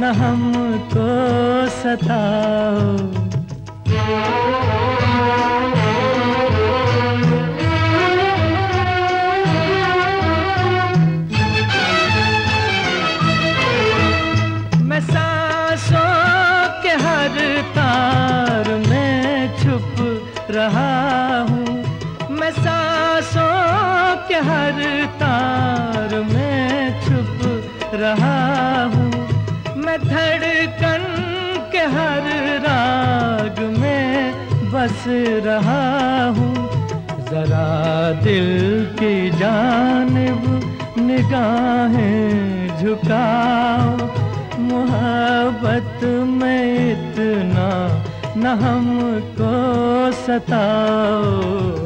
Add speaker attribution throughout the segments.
Speaker 1: न हमको सताओ। मैं सांसों के हर तार में छुप रहा हूँ, मैं सांसों के हर तार में छुप रहा हूँ, मैं धड़कन के हर राग में बस रहा हूँ। जरा दिल की जानिब निगाहें झुकाओ, मोहब्बत में इतना न हमको सताओ।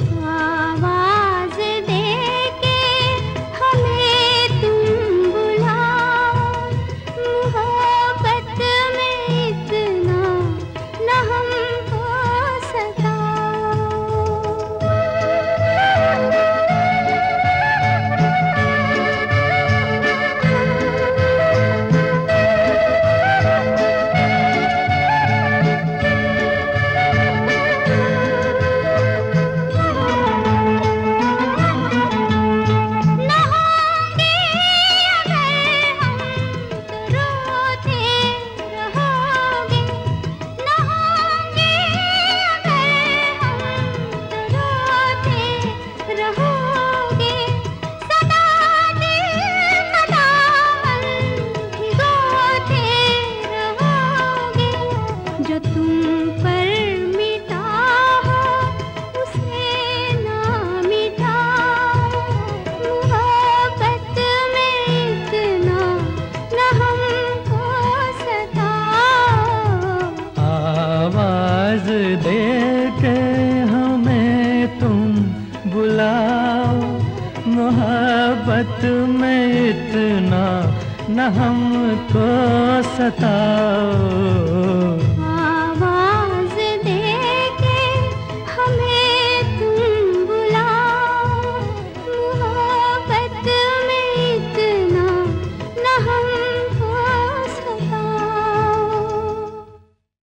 Speaker 1: में इतना न हमको सताओ।